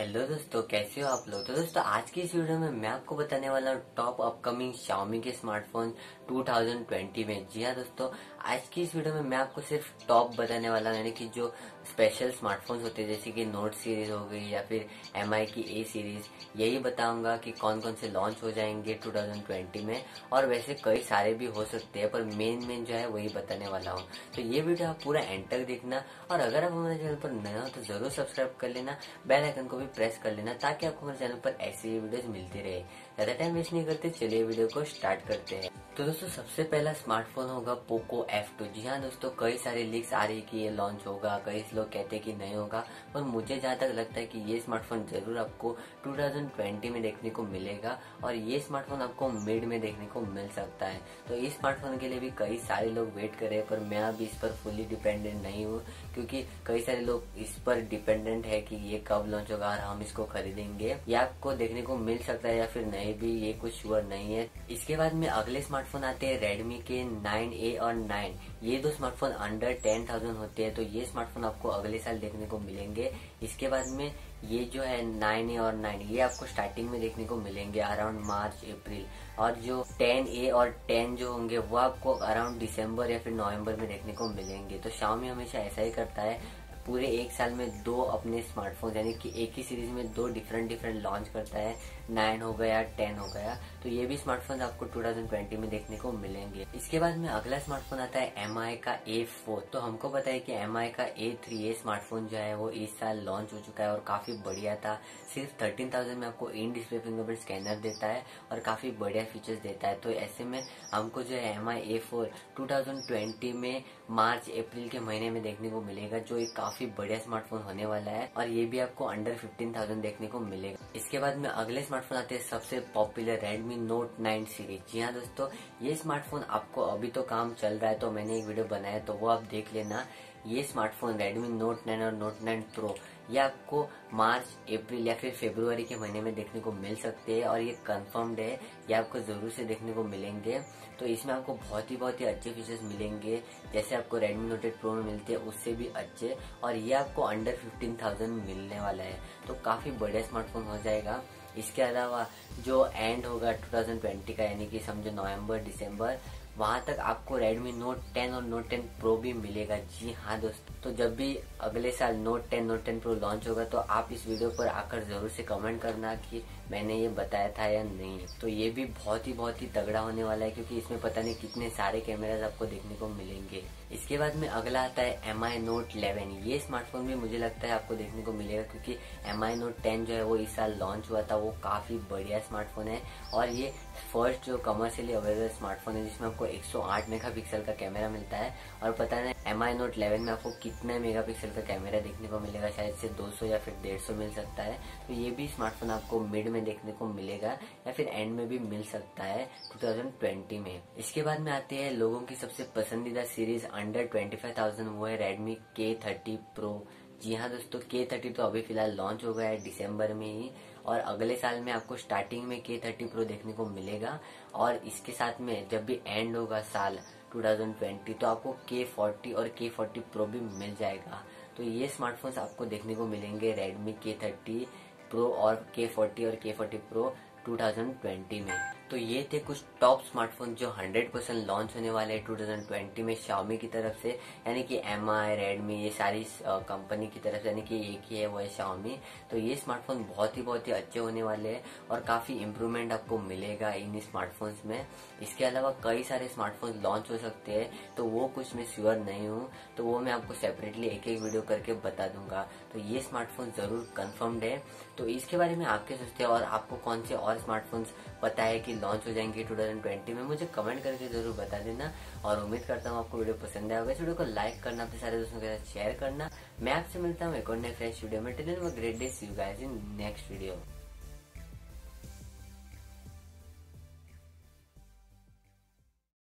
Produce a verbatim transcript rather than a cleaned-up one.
Hello दोस्तों, कैसे हो आप लोग। तो दोस्तों आज की इस वीडियो में मैं आपको बताने वाला हूँ टॉप अपकमिंग Xiaomi के स्मार्टफोन दो हज़ार बीस में। जी हाँ दोस्तों, आज की इस वीडियो में मैं आपको सिर्फ टॉप बताने वाला हूँ, यानी कि जो स्पेशल स्मार्टफोन्स होते हैं जैसे कि नोट सीरीज हो गई या फिर एम आई की ए सीरीज, यही बताऊंगा कि कौन कौन से लॉन्च हो जाएंगे दो हज़ार बीस में। और वैसे कई सारे भी हो सकते हैं, पर मेन मेन जो है वही बताने वाला हूँ। तो ये वीडियो आप पूरा एंड तक देखना, और अगर आप हमारे चैनल पर नए हो तो जरूर सब्सक्राइब कर लेना, बेल आइकन को भी प्रेस कर लेना ताकि आपको हमारे चैनल पर ऐसी वीडियोस मिलती रहे। ज्यादा टाइम वेस्ट नहीं करते, चलिए वीडियो को स्टार्ट करते हैं। तो दोस्तों सबसे पहला स्मार्टफोन होगा पोको एफ टू। जी हाँ दोस्तों, कई सारे लीक्स आ रही कि ये लॉन्च होगा, कई लोग कहते हैं कि नहीं होगा, पर मुझे जहाँ तक लगता है कि ये स्मार्टफोन जरूर आपको दो हज़ार बीस में देखने को मिलेगा, और ये स्मार्टफोन आपको मिड में देखने को मिल सकता है। तो इस स्मार्टफोन के लिए भी कई सारे लोग वेट कर रहे हैं, पर मैं अभी इस पर फुली डिपेंडेंट नहीं हूँ, क्योंकि कई सारे लोग इस पर डिपेंडेंट है कि ये कब लॉन्च होगा और हम इसको खरीदेंगे, या आपको देखने को मिल सकता है या फिर नहीं भी, ये कुछ श्योर नहीं है। इसके बाद में अगले स्मार्टफोन आते हैं रेडमी के नाइन ए और नाइन। ये दो स्मार्टफोन अंडर टेन थाउजेंड होते हैं, तो ये स्मार्टफोन आपको अगले साल देखने को मिलेंगे। इसके बाद में ये जो है नाइन ए और नाइन, ये आपको स्टार्टिंग में देखने को मिलेंगे अराउंड मार्च अप्रैल, और जो टेन ए और टेन जो होंगे वो आपको अराउंड दिसंबर या फिर नवंबर में देखने को मिलेंगे। तो Xiaomi हमेशा ऐसा ही करता है, पूरे एक साल में दो अपने स्मार्टफोन यानी कि एक ही सीरीज में दो डिफरेंट डिफरेंट लॉन्च करता है, नाइन हो गया, टेन हो गया। तो ये भी स्मार्टफोन आपको दो हज़ार बीस में देखने को मिलेंगे। इसके बाद में अगला स्मार्टफोन आता है एम आई का ए फोर। तो हमको पता है कि एम आई का ए थ्री ये स्मार्टफोन जो है वो इस साल लॉन्च हो चुका है और काफी बढ़िया था। सिर्फ थर्टीन थाउजेंड में आपको इन डिस्प्ले फिंगरप्रिंट स्कैनर देता है और काफी बढ़िया फीचर्स देता है। तो ऐसे में हमको जो है एम आई ए फोर दो हज़ार बीस में मार्च अप्रैल के महीने में देखने को मिलेगा, जो एक काफी बढ़िया स्मार्टफोन होने वाला है, और ये भी आपको अंडर फिफ्टीन थाउजेंड देखने को मिलेगा। इसके बाद में अगले स्मार्टफोन आते हैं सबसे popular Redmi Note nine series. जी हाँ दोस्तों, ये स्मार्टफोन आपको अभी तो काम चल रहा है, तो मैंने एक वीडियो बनाया तो वो आप देख लेना। ये स्मार्टफोन रेडमी नोट नाइन और नोट नाइन प्रो ये आपको मार्च अप्रैल या फिर फरवरी के महीने में देखने को मिल सकते हैं, और ये कंफर्म्ड है, ये आपको जरूर से देखने को मिलेंगे। तो इसमें आपको बहुत ही बहुत ही अच्छे फीचर्स मिलेंगे, जैसे आपको रेडमी नोट एट प्रो में मिलते हैं उससे भी अच्छे, और ये आपको अंडर फिफ्टीन थाउजेंड मिलने वाला है। तो काफी बढ़िया स्मार्टफोन हो जाएगा। इसके अलावा जो एंड होगा दो हज़ार बीस का, यानी कि समझो नवंबर दिसंबर, वहां तक आपको रेडमी नोट टेन और नोट टेन प्रो भी मिलेगा। जी हाँ दोस्तों, तो जब भी अगले साल Note ten Note ten Pro launch होगा तो आप इस वीडियो पर आकर जरूर से कमेंट करना कि मैंने ये बताया था या नहीं। तो ये भी बहुत ही बहुत ही तगड़ा होने वाला है, क्योंकि इसमें पता नहीं कितने सारे कैमराज आपको देखने को मिलेंगे। इसके बाद में अगला आता है एम आई नोट इलेवन। ये स्मार्टफोन भी मुझे लगता है आपको देखने को मिलेगा, क्योंकि एम आई नोट टेन जो है वो इस साल लॉन्च हुआ था, वो काफी बढ़िया स्मार्टफोन है, और ये फर्स्ट जो कमर्शियली अवेलेबल स्मार्टफोन है जिसमें आपको एक सौ आठ मेगापिक्सल का कैमरा मिलता है। और पता नहीं एम आई नोट इलेवन में आपको कितने मेगापिक्सल का कैमरा देखने को मिलेगा, शायद से दो सौ या फिर डेढ़ सौ मिल सकता है। तो ये भी स्मार्टफोन आपको मिड में देखने को मिलेगा या फिर एंड में भी मिल सकता है दो हज़ार बीस में। इसके बाद में आते हैं लोगों की सबसे पसंदीदा series under twenty five thousand, वो है रेडमी के थर्टी प्रो। जी हाँ दोस्तों, के थर्टी तो अभी फिलहाल लॉन्च हो गया है दिसंबर में ही, और अगले साल में आपको स्टार्टिंग में के थर्टी प्रो देखने को मिलेगा, और इसके साथ में जब भी एंड होगा साल दो हज़ार बीस तो आपको के फोर्टी और के फोर्टी प्रो भी मिल जाएगा। तो ये स्मार्टफोन्स आपको देखने को मिलेंगे रेडमी के थर्टी प्रो और के फोर्टी और के फोर्टी प्रो दो हज़ार बीस में। तो ये थे कुछ टॉप स्मार्टफोन जो हंड्रेड परसेंट लॉन्च होने वाले हैं दो हज़ार बीस में Xiaomi की तरफ से, यानी कि एम आई, रेडमी, ये सारी कंपनी की तरफ से, यानी कि एक ही है वो है Xiaomi। तो ये स्मार्टफोन बहुत ही बहुत ही अच्छे होने वाले हैं, और काफी इम्प्रूवमेंट आपको मिलेगा इन स्मार्टफोन्स में। इसके अलावा कई सारे स्मार्टफोन लॉन्च हो सकते हैं, तो वो कुछ मैं श्योर नहीं हूँ, तो वो मैं आपको सेपरेटली एक एक वीडियो करके बता दूंगा। तो ये स्मार्टफोन जरूर कंफर्म्ड है। तो इसके बारे में आप क्या सोचते हैं, और आपको कौन से और स्मार्टफोन्स पता है कि लॉन्च हो जाएंगे दो हज़ार बीस में, मुझे कमेंट करके जरूर बता देना। और उम्मीद करता हूँ आपको वीडियो पसंद आया होगा। इस वीडियो को लाइक करना, अपने सारे दोस्तों के साथ शेयर करना। मैं आपसे मिलता हूँ एक और नए फ्रेश वीडियो में। Till then have a great day, see you guys in next video.